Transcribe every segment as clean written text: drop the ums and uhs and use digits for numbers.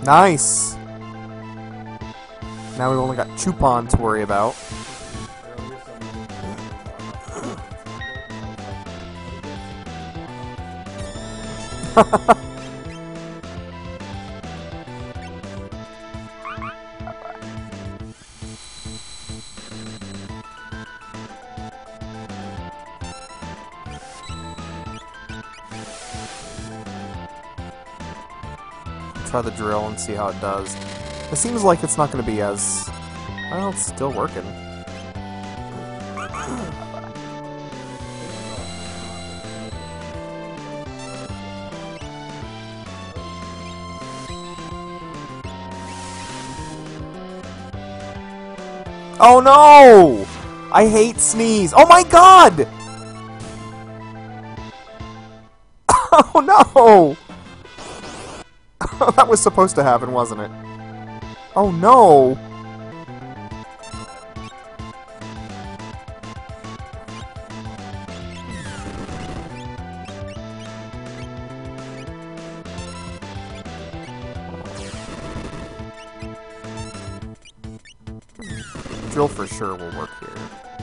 Nice! Now we've only got Chupon to worry about. Try the drill and see how it does. It seems like it's not going to be as... Well, it's still working. Oh no! I hate sneeze. Oh my god! Oh no! That was supposed to happen, wasn't it? Oh no! Drill for sure will work here.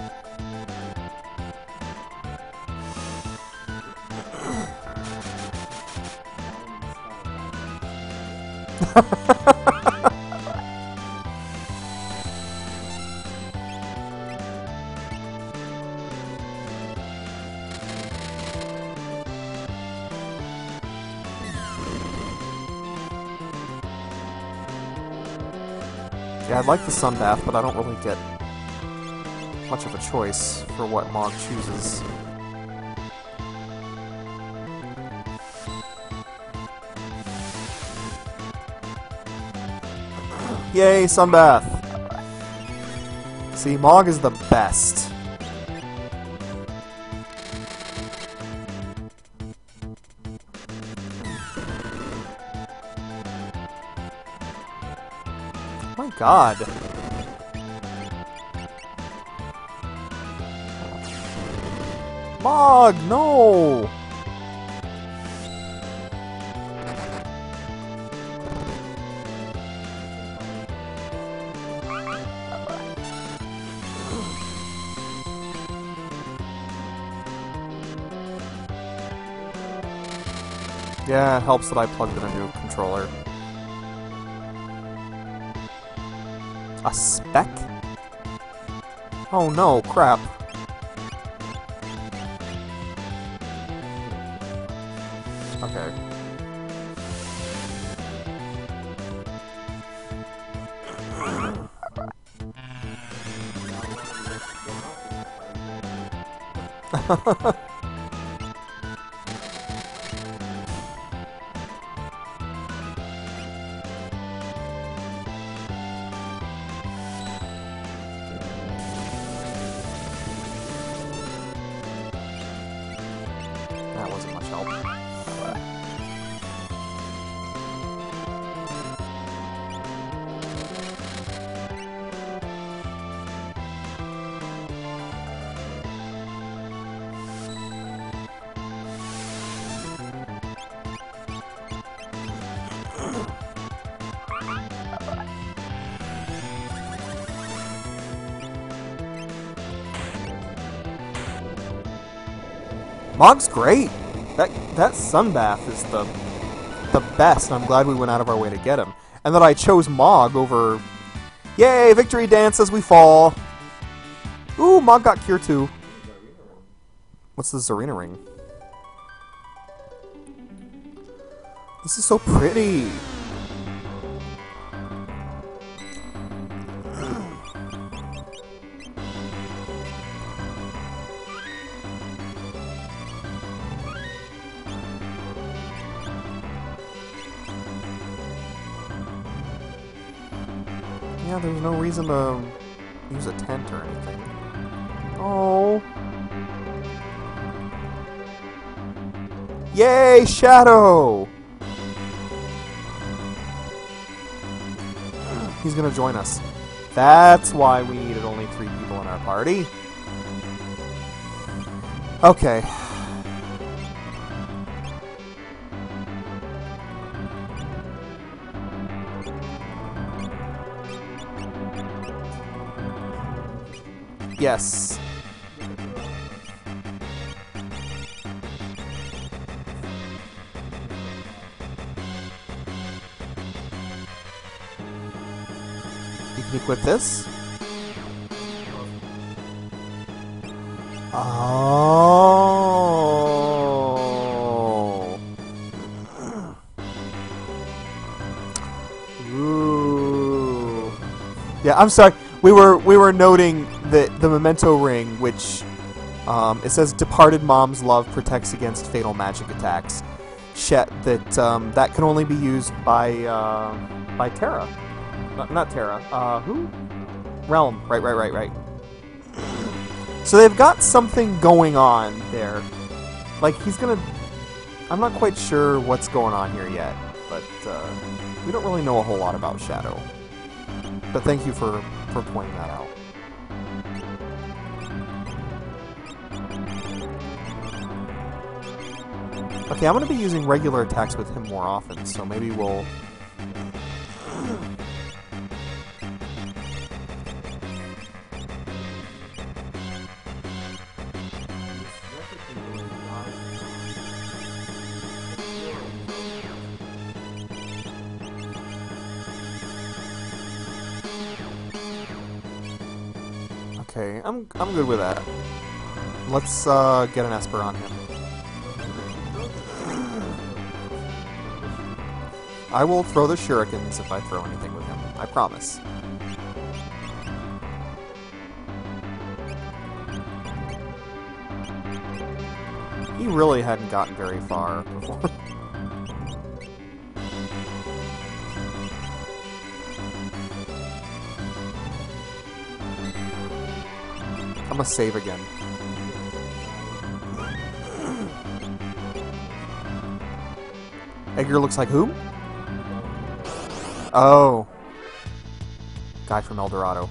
Yeah, I'd like the sun bath, but I don't really get much of a choice for what Mog chooses. Yay, sunbath! See, Mog is the best. Oh my god. Mog, no! Yeah, it helps that I plugged in a new controller. A spec? Oh no, crap. Okay. That wasn't much help. Mog's great! That sunbath is the best, and I'm glad we went out of our way to get him. And that I chose Mog over... Yay! Victory dance as we fall! Ooh, Mog got cure too. What's the Zarina ring? This is so pretty! Yeah, there's no reason to use a tent or anything. Oh. Yay, Shadow! He's gonna join us. That's why we needed only 3 people in our party. Okay. Yes. You can equip this. Oh. Ooh. Yeah, I'm sorry. We were noting that the memento ring, which it says departed mom's love protects against fatal magic attacks. That can only be used by Terra. Not Terra. Who? Realm. Right. So they've got something going on there. Like, he's gonna... I'm not quite sure what's going on here yet, but we don't really know a whole lot about Shadow. But thank you for pointing that out. Okay, I'm gonna be using regular attacks with him more often, so maybe we'll... Okay, I'm good with that. Let's get an Esper on him. I will throw the shurikens if I throw anything with him. I promise. He really hadn't gotten very far before. I'm gonna save again. Edgar looks like who? Oh. Guy from El Dorado.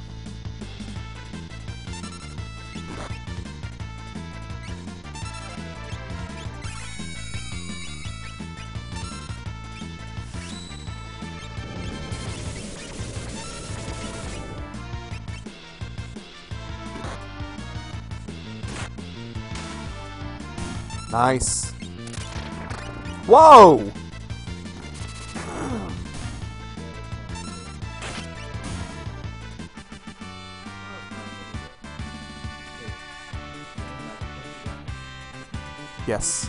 Nice. Whoa! Yes.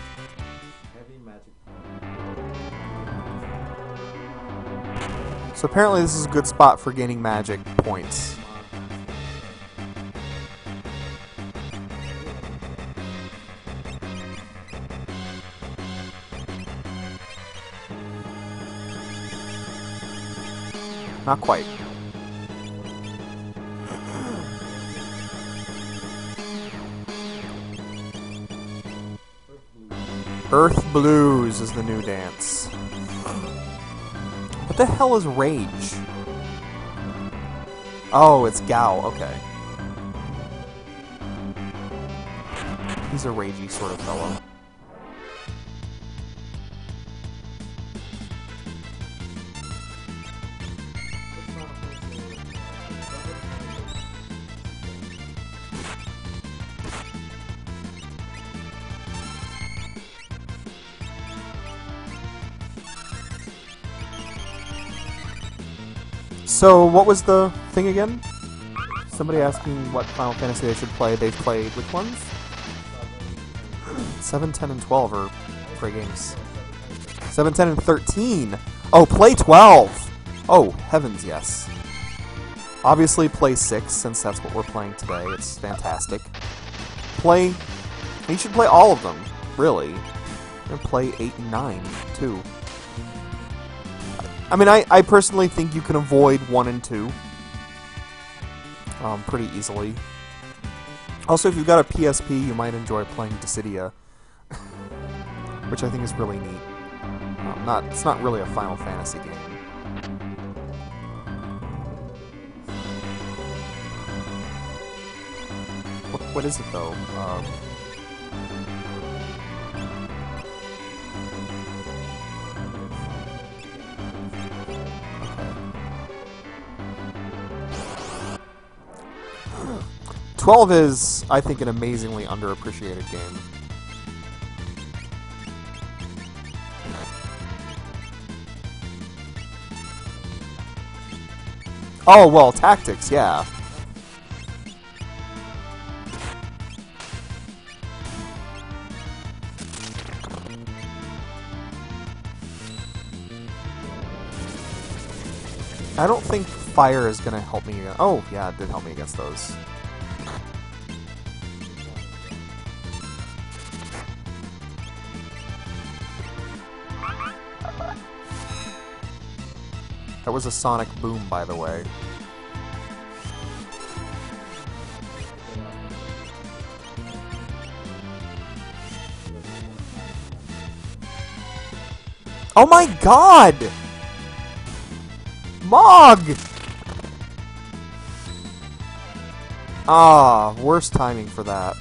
So apparently this is a good spot for gaining magic points. Not quite. Earth Blues is the new dance. What the hell is Rage? Oh, it's Gao, okay. He's a ragey sort of fellow. So, what was the thing again? Somebody asking what Final Fantasy they should play. They've played which ones? 7, 10, and 12 are great games. 7, 10, and 13! Oh, play 12! Oh, heavens, yes. Obviously play 6, since that's what we're playing today. It's fantastic. You should play all of them, really. And play 8 and 9, too. I mean, I personally think you can avoid 1 and 2 pretty easily. Also, if you've got a PSP, you might enjoy playing Dissidia, which I think is really neat. It's not really a Final Fantasy game. What is it, though? 12 is, I think, an amazingly underappreciated game. Oh, well, tactics, yeah. I don't think fire is going to help me. Oh, yeah, it did help me against those. That was a sonic boom, by the way. Oh my god! Mog! Ah, worst timing for that.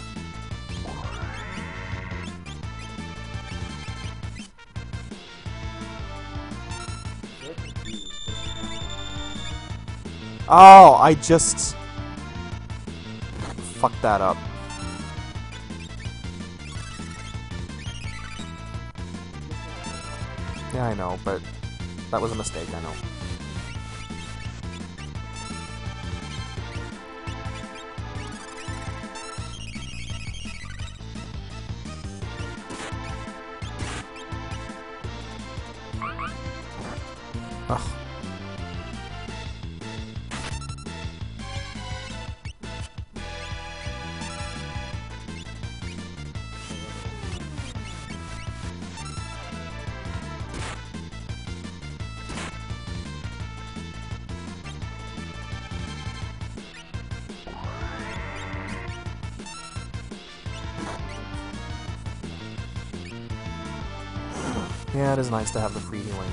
Oh, I just fucked that up. Yeah, I know, but that was a mistake, I know. Ugh. Yeah, it is nice to have the free healing.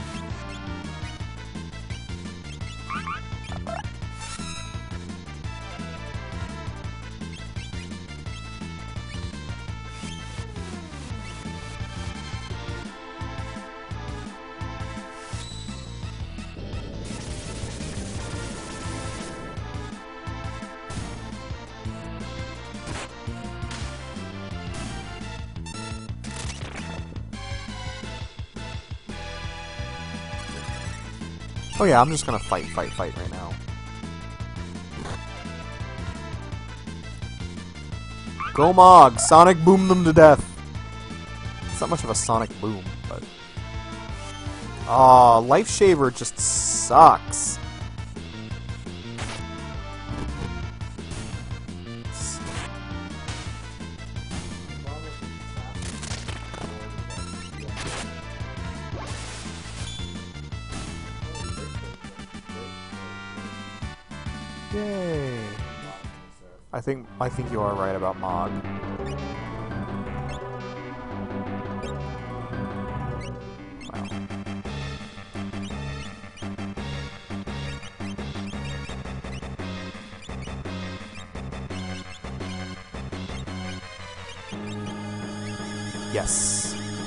Oh yeah, I'm just gonna fight right now. Go Mog! Sonic boom them to death! It's not much of a sonic boom, but... Aw, Life Shaver just sucks. Yay! I think you are right about Mog. Wow. Yes.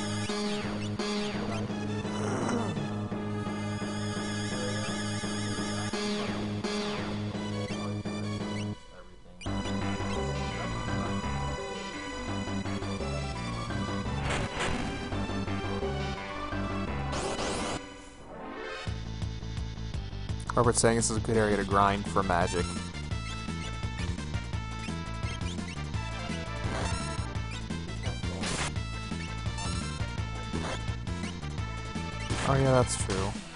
Robert's saying this is a good area to grind for magic. Oh yeah, that's true.